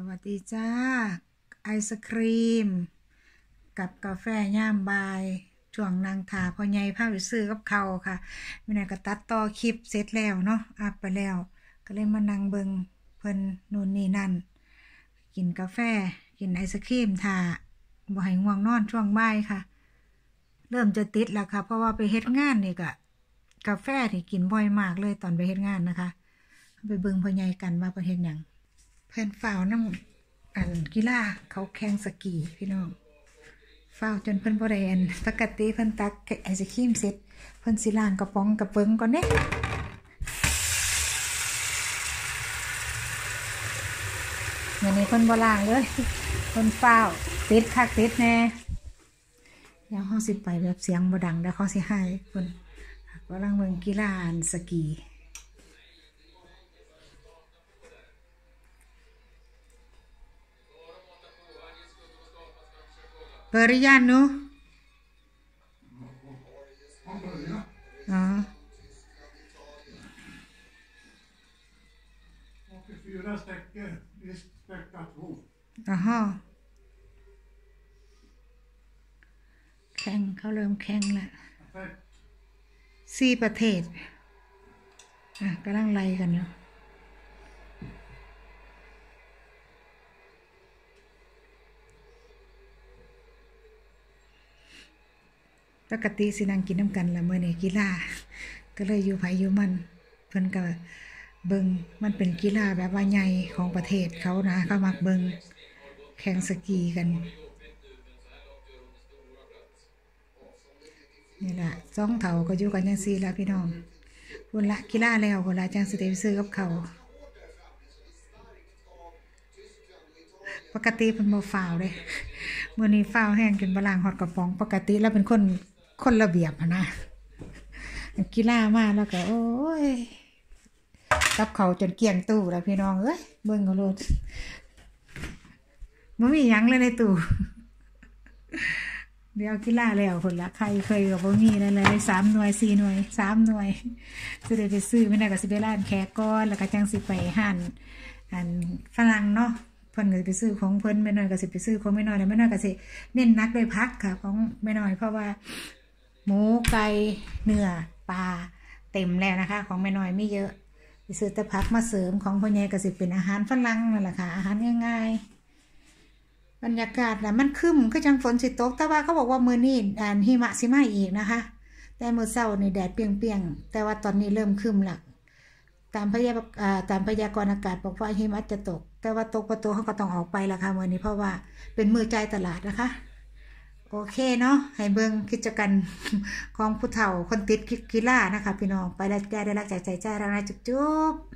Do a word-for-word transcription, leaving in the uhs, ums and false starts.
วัสดีจ้าไอศครีมกับกาแฟย่ามบ่ายช่วงนางถาพ่อใหญ่พาไปซื้อกับเขาค่ะไม่ได้ก็ตัดต่อคลิปเสร็จแล้วเนาะอัพไปแล้วก็เลยมานั่งเบิงเพิ่นนู่นนี่นั่นกินกาแฟกินไอศครีมถาบ่ให้ง่วงนอนช่วงบ่ายค่ะเริ่มจะติดแล้วค่ะเพราะว่าไปเฮ็ดงานนี่ก็กาแฟที่กินบ่อยมากเลยตอนไปเฮ็ดงานนะคะไปเบิงพ่อใหญ่กันว่าเพิ่นเฮ็ดหยังเพิ่นฝ่าวน้ำอันกีฬาเขาแข่งสกีพี่น้องฝ้าวจนเพิ่นบ่ได้อันปกติเพิ่นตักไอศครีมเสร็จเพิ่นสิล้างกระป๋องกระเปิงก่อนเด้มื้อนี้เพิ่นบ่ล้างเลยเพิ่นฝ้าวติดคักติดแน่เดี๋ยวเฮาสิไปแบบเสียงบ่ดังเดี๋ยวเขาสิให้เพิ่นกำลังเบิ่งกีฬาอันสกีBörjar nu? Ja. Fyra stycken i spektation. Jaha. แข่งเขาเริ่มแข่งแล้วสี่ประเทศอ่ะกำลังไล่กันอยู่ปกติสินั่งกินน้ำกันละเมื่อนี้กีฬาก็เลยอยู่ไผอยู่มันเพิ่นก็เบิงมันเป็นกีฬาแบบว่าใหญ่ของประเทศเขานะเขามักเบิงแข่งสกีกันนี่แหละสองเถาก็อยู่กันจังซี่แล้วพี่น้องคนละกีฬาแล้วคนละจังสิได้ซื้อกับเขาปกติเพิ่นบ่ฟาวเด้มื้อนี้ฟาวแห้งจนบ่ล้างฮอดกระป๋องปกติแล้วเป็นคนคนระเบียบนะกีฬามาแล้วก็โอ้ยกับเขาจนเกลี้ยงตู้แล้วพี่น้องเอ้ยเบิ่งเอาโลดบ่มีหยังเลยในตู้เดี๋ยวกีฬาแล้วคนละใครเคยก็บ่มีเลยเลยสามหน่วยสี่หน่วยสามหน่วยสิได้ไปซื้อไม่ได้ก็สิไปร้านแขกก่อนแล้วก็จังสิไปห้านอันฝรั่งเนาะเพิ่นก็ไปซื้อของเพิ่นแม่น้อยก็สิไปซื้อของแม่น้อยแล้วแม่น้อยก็สิเน้นนักด้วยผักค่ะของแม่น้อยเพราะว่าหมูไก่เนื้อปลาเต็มแล้วนะคะของแม่น้อยไม่เยอะไปซื้อแต่ผักมาเสริมของพ่อใหญ่ก็สิเป็นอาหารฝรั่งนั่นแหละค่ะอาหารง่ายๆบรรยากาศน่ะมันครึ้มคือจังฝนสิตกแต่ว่าเขาบอกว่ามื้อนี้อ่านหิมะสิมาอีกนะคะแต่มื้อเช้านี่แดดเปรี้ยงๆแต่ว่าตอนนี้เริ่มครึ้มแล้วตามพยาอ่าตามพยากรณ์อากาศบอกว่าหิมะจะตกแต่ว่าตกประตูเขาก็ต้องออกไปละค่ะมื้อนี้เพราะว่าเป็นมื้อจ่ายตลาดนะคะโอเคเนาะให้เบิ่งกิจกรรมของผู้เฒ่าคนติดกีฬานะคะพี่น้องไปแล้วได้ได้รักใจใจใจแล้วนะจุ๊บ